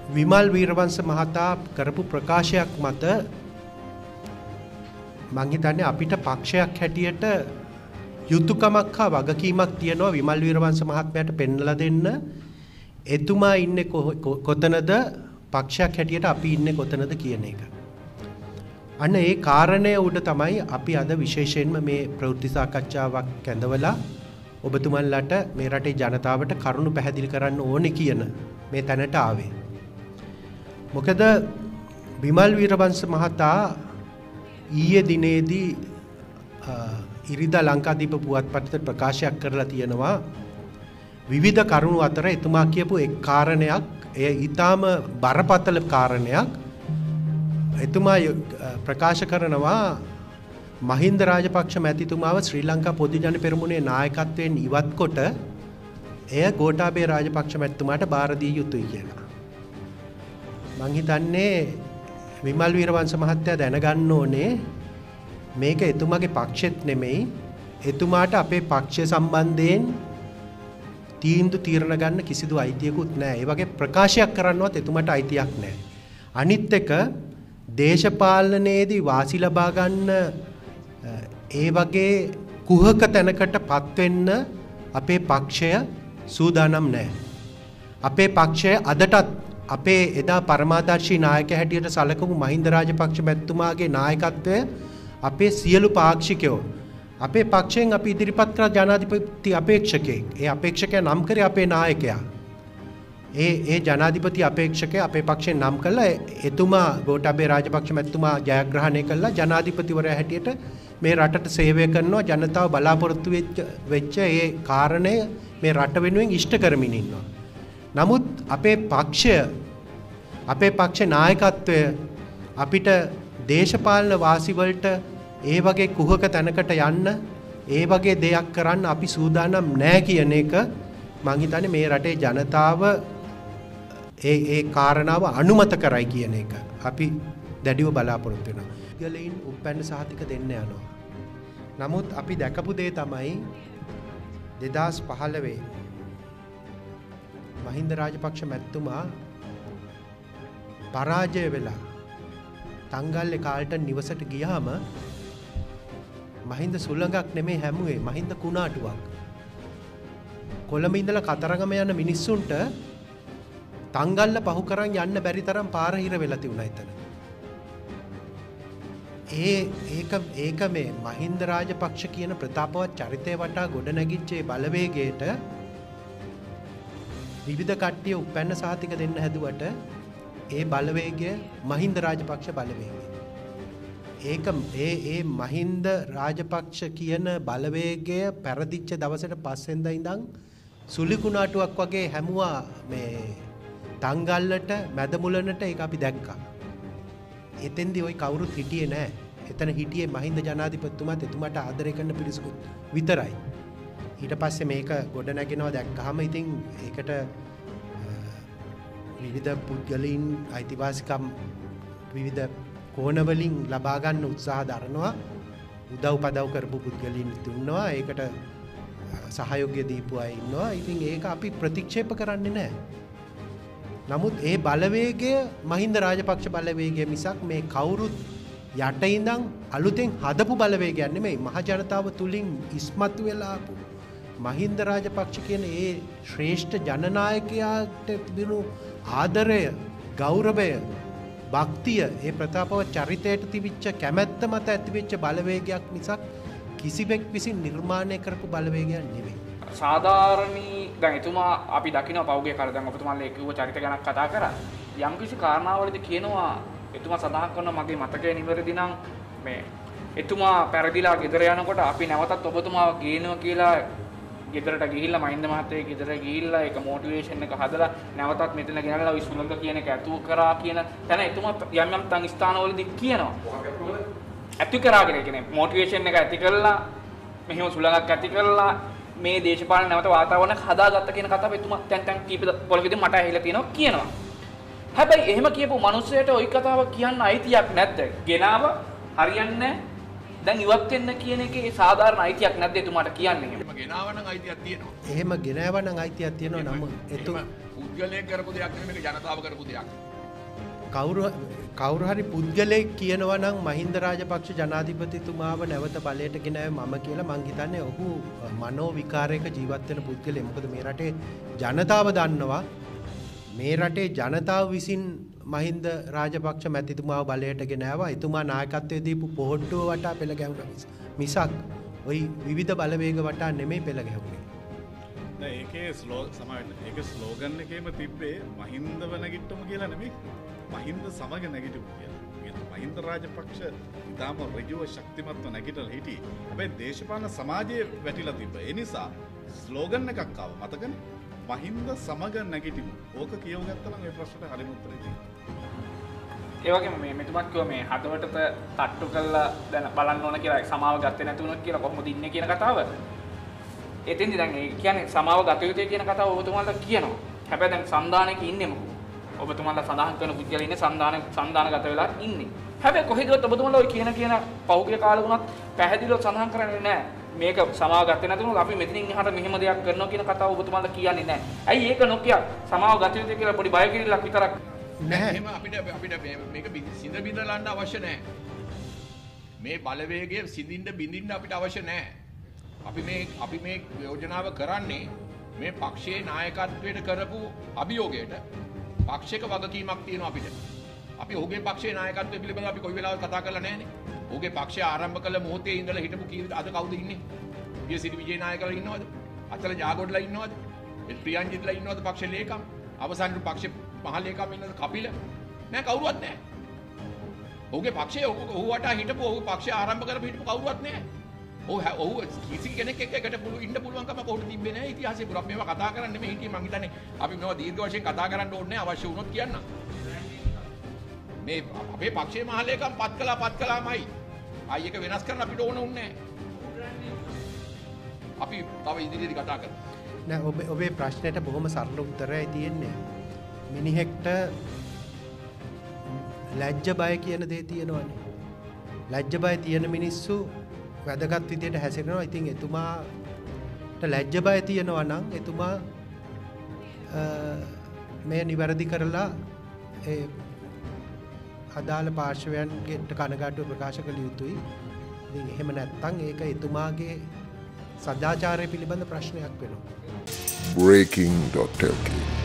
විමල් වීරවංශ මහතා කරපු ප්‍රකාශයක් මත මං හිතන්නේ අපිට පක්ෂයක් හැටියට යුතුයකමක් හා වගකීමක් තියෙනවා විමල් වීරවංශ මහත්මයාට පෙන්වලා දෙන්න. එතුමා ඉන්නේ කොතනද, පක්ෂයක් හැටියට අපි ඉන්නේ කොතනද කියන එක. අන්න ඒ කාරණය උඩ තමයි අපි අද විශේෂයෙන්ම මේ ප්‍රවෘත්ති සාකච්ඡාවක් කැඳවලා ඔබතුමන්ලට මේ රටේ ජනතාවට කරුණු පැහැදිලි කරන්න ඕනේ කියන මේ තැනට ආවේ. මොකද විමල් වීරවංශ මහතා ඊයේ දිනේදී ඉරිදා ලංකාදීප පුවත්පතට ප්‍රකාශයක් කරලා තියෙනවා විවිධ කරුණු අතර එතුමා කියපු එක් කාරණයක්, එය ඊටාම බරපතල කාරණයක්. එතුමා ප්‍රකාශ කරනවා මහින්ද රාජපක්ෂ මැතිතුමාව ශ්‍රී ලංකා පොදු ජන පෙරමුණේ නායකත්වයෙන් ඉවත් කොට එය ගෝඨාභය රාජපක්ෂ මැතිතුමාට බාර දිය යුතුයි කියලා. මං හිතන්නේ විමල් වීරවංශ මහත්තයා දැනගන්න ඕනේ මේක එතුමාගේ පක්ෂෙත් නෙමෙයි, එතුමාට අපේ පක්ෂය සම්බන්ධයෙන් තීරණ ගන්න කිසිදු අයිතියකුත් නැහැ. ඒ වගේ ප්‍රකාශයක් කරන්නවත් එතුමාට අයිතියක් නැහැ. අනිත් එක දේශපාලනයේදී වාසි ලබා ගන්න ඒ වගේ කුහක තැනකටපත් වෙන්න අපේ පක්ෂය සූදානම් නැහැ. අපේ පක්ෂය අදටත් අපේ එදා පරමාදර්ශී නායක හැටියට සැලකුණු මහින්ද රාජපක්ෂ මැතිතුමාගේ නායකත්වය අපේ සියලු පාක්ෂිකයෝ අපේ පක්ෂයෙන් අපි ඉදිරිපත් කළ ජනාධිපති අපේක්ෂකයෙක්. ඒ අපේක්ෂකයා නම් කරේ අපේ නායකයා. ඒ ජනාධිපති අපේක්ෂකයා අපේ පක්ෂයෙන් නම් කළා. එතුමා ගෝඨාභය රාජපක්ෂ මැතිතුමා ජයග්‍රහණය කළා. ජනාධිපතිවරයා හැටියට මේ රටට සේවය කරනවා. ජනතාව බලාපොරොත්තු වෙච්ච ඒ කාරණය මේ රට වෙනුවෙන් ඉෂ්ට කරමින් ඉන්නවා. නමුත් අපේ පක්ෂ නායකත්වය අපිට දේශපාලන වාසි වලට ඒ වගේ කුහක තැනකට යන්න, ඒ වගේ දෙයක් කරන්න අපි සූදානම් නැහැ කියන එක මං හිතන්නේ මේ රටේ ජනතාව ඒ කාරණාව අනුමත කරයි කියන එක අපි දැඩිව බලාපොරොත්තු වෙනවා. ගලෙයින් උපැන්න සහතික දෙන්න යනවා. නමුත් අපි දැකපු දේ තමයි 2015 මහින්ද රාජපක්ෂ මැතිතුමා පරාජය වෙලා තංගල්ලේ කාල්ටන් නිවසට ගියාම මහින්ද සුළඟක් නෙමේ හැමුවේ, මහින්ද කුණාටුවක්. කොළඹ ඉඳලා කතරගම යන මිනිස්සුන්ට තංගල්ල පහු කරන් යන්න බැරි තරම් පාර හිර වෙලා තිබුණා එතන. ඒක මේ මහින්ද රාජපක්ෂ කියන ප්‍රතාපවත් චරිතය වටා ගොඩ නැගිච්ච බලවේගයට විවිධ කට්ටිය උපැන්න සහතික දෙන්න හැදුවට ඒ බලවේගය මහින්ද රාජපක්ෂ බලවේගය. ඒ මහින්ද රාජපක්ෂ කියන බලවේගය පැරදිච්ච දවසට පස්සෙන්ද ඉඳන් සුලි කුණාටුවක් වගේ හැමුවා මේ තංගල්ලට මැදමුලනට. ඒක අපි දැක්කා. එතෙන්දී ওই කවුරුත් හිටියේ නැහැ. එතන හිටියේ මහින්ද ජනාධිපතිතුමාත් එතුමාට ආදරය කරන පිරිසකුත් විතරයි. ඊට පස්සේ මේක ගොඩ නැගෙනවා දැක්කහම ඉතින් ඒකට විවිධ පුද්ගලයන් අයිතිවාසිකම් විවිධ කෝණවලින් ලබා ගන්න උත්සාහ දරනවා. උදව් පදව් කරපු පුද්ගලයන් ඉන්නවා. ඒකට සහයෝගය දීපු අය ඉන්නවා. ඉතින් ඒක අපි ප්‍රතික්ෂේප කරන්නේ නැහැ. නමුත් ඒ බලවේගය මහින්ද රාජපක්ෂ බලවේගය මිසක් මේ කවුරුත් යට ඉඳන් අලුතෙන් හදපු බලවේගයක් නෙමෙයි. මහ ජනතාව තුලින් ඉස්මතු වෙලා ආපු මහින්ද රාජපක්ෂ කියන ඒ ශ්‍රේෂ්ඨ ජනනායකයාට තිබුණු ආදරය, ගෞරවය, භක්තිය, ඒ ප්‍රතාපවත් චරිතයට තිබිච්ච කැමැත්ත මත ඇතිවෙච්ච බලවේගයක් මිසක් කිසිවෙක් විසින් නිර්මාණය කරපු බලවේගයක් නෙවෙයි. සාධාරණී දැන් එතුමා අපි දකිනවා පෞගේ කාලේ දැන් ඔබතුමාලා කිව්ව චරිත ගැන කතා කරා. යම්කිසි කාරණාවලදී කියනවා එතුමා සඳහන් කරන මගේ මතකය නිවැරදි නම් මේ එතුමා පැරදිලා ගෙදර යනකොට අපි නැවතත් ඔබතුමාව ගේනවා කියලා ගෙදරට ගිහිල්ලා මහින්ද මහත්තයා ගෙදර ගිහිල්ලා ඒක මොටිවේෂන් එක හදලා නැවතත් මෙතන ගෙනල්ලා ওই සුළඟ කියන එක ඇතුව කරා කියන තැන එතුමා යම් තන් ස්ථානවලදී කියනවා. ඇති කරාගෙන කියන්නේ මොටිවේෂන් එක ඇති කරලා මෙහෙම සුළඟක් ඇති කරලා මේ දේශපාලන නැවත වාතාවරණයක් හදාගත්ත කියන කතාව එතුමා තැන් කීප පොළකදී මට ඇහිලා තියෙනවා කියනවා. හැබැයි එහෙම කියපු මිනිස්සයට ওই කතාව කියන්න අයිතියක් නැද්ද? ගෙනාව හරියන්නේ දැන් ඉවත් වෙන්න කියන එකේ සාධාරණ අයිතියක් නැද්ද එතුමාට කියන්නේ? එහෙම ගෙනාව නම් අයිතියක් තියෙනවා. එහෙම ගෙනාව නම් අයිතියක් තියෙනවා. නමුත් පුද්ගලයෙක් කරපු දෙයක් නෙමෙයි මේක ජනතාව කරපු දෙයක්. කවුරු හරි පුද්ගලයෙක් කියනවා නම් මහින්ද රාජපක්ෂ ජනාධිපතිතුමාව නැවත බලයට ගෙනාවේ මම කියලා මං හිතන්නේ ඔහු මනෝ විකාරයක ජීවත් වෙන පුද්ගලයෙක්. මොකද මේ රටේ ජනතාව දන්නවා මේ රටේ ජනතාව විසින් මහින්ද රාජපක්ෂ මැතිතුමාව බලයට ගෙනාවා. එතුමා නායකත්වයේ දීපු පොහොට්ටුව වටා පෙළ ගැහුණා මිසක් ওই විවිධ බලවේග වටා නෙමෙයි පෙළ ගැහුනේ. ඒකේ ඒක ස්ලෝගන් එකේම තිබ්බේ මහින්දව නැගිට්ටම කියලා නෙමෙයි. මහින්ද සමග නැගිටමු කියලා. මහින්ද රාජපක්ෂ ඉතාම ඍජුව ශක්තිමත්ව නැගිටලා හිටියේ. හැබැයි දේශපාලන සමාජයේ වැටිලා තිබ්බ. ඒ නිසා ස්ලෝගන් එකක් ආවා. මතකනේ? මහින්ද සමග නැගිටිමු. ඕක කියව ගත්තා නම් ඒ ප්‍රශ්නට හරිම උත්තරේ තියෙනවා. ඒ වගේම මේ මෙතුමත් කිව්වා මේ හදවතට තට්ටු කරලා දැන් බලන්න ඕන කියලා සමාව ගත්තේ නැති වුණොත් කියලා කොහොමද ඉන්නේ කියන කතාව. එතෙන්දි දැන් ඒ කියන්නේ සමාව ගත යුතුයි කියන කතාව ඔබතුමාලා කියනවා. හැබැයි දැන් සන්දානයක ඉන්නේ මොකද? ඔබතුමාලා සඳහන් කරන පුද්ගලයා ඉන්නේ සන්දානගත වෙලා ඉන්නේ. හැබැයි කොහෙදවත් ඔබතුමාලා ඔය කියන පහුගිය කාලේ වුණත් පැහැදිලිව සඳහන් කරන්නේ නැහැ. මේක සමාව ගත්තේ නැතුනොත් අපි මෙතනින් එහාට මෙහෙම දෙයක් කරනවා කියන කතාව ඔබතුමාලා කියන්නේ නැහැ. ඇයි ඒක නොකිය සමාව ගත යුතුයි කියලා පොඩි බය කිරිල්ලක් විතරක් නැහැ. එහෙම අපිට මේක සිඳ බිඳලන්න අවශ්‍ය නැහැ. මේ බලවේගය සිඳින්න බිඳින්න අපිට අවශ්‍ය නැහැ. අපි මේ යෝජනාව කරන්නේ මේ පක්ෂයේ නායකත්වයට කරපු අභියෝගයට පක්ෂයක වගකීමක් තියෙනවා අපිට. අපි ඔහුගේ පක්ෂයේ නායකත්වය පිළිබඳව අපි කොයි වෙලාවක කතා කරලා නැහැනේ. ඔහුගේ පක්ෂය ආරම්භ කළ මොහොතේ ඉඳලා හිටපු අද කවුද ඉන්නේ? පියසිරි විජේනායකලා ඉන්නවද? අචල ජාගොඩ්ලා ඉන්නවද? ප්‍රියංජිත්ලා ඉන්නවද පක්ෂ ලේකම්? අවසානයේ පක්ෂ මහ ලේකම් ඉන්නවද? කපිල? නෑ කවුරුවත් නෑ. ඔහුගේ පක්ෂය ඔහු වටා හිටපු ඔහු පක්ෂය ආරම්භ කරපු හිටපු කවුරුවත් නෑ. ඔහු කිසි කෙනෙක් එක්ක එකට ඉන්න පුළුවන්කම කොහොමද තිබ්බේ නැහැ ඉතිහාසයේ පුරා මේවා කතා කරන්න නෙමෙයි හිටියේ මං හිතන්නේ අපි මේවා දීර්ඝ වශයෙන් කතා කරන්න ඕනේ අවශ්‍ය වුණොත් කියන්න මේ අපේ පක්ෂයේ මහලේකම් පත් කළාමයි ආයි එක වෙනස් කරන්න අපිට ඕන උන්නේ අපි තව ඉදිරියේදී කතා කරමු නෑ ඔබේ ප්‍රශ්නෙට බොහොම සරල උත්තරයයි තියෙන්නේ මිනිහෙක්ට ලැජ්ජ බය කියන දේ තියෙනවානේ ලැජ්ජ බය තියෙන මිනිස්සු වැදගත් විදියට හැසිරෙනවා. ඉතින් එතුමාට ලැජ්ජ බය තියෙනවා නම් එතුමා මේ නිවැරදි කරලා ඒ අදාළ පාර්ශවයන්ගේ කනගාටුව ප්‍රකාශ කළ යුතුයි. ඉතින් එහෙම නැත්නම් ඒක එතුමාගේ සදාචාරය පිළිබඳ ප්‍රශ්නයක් වෙනවා. breaking.lk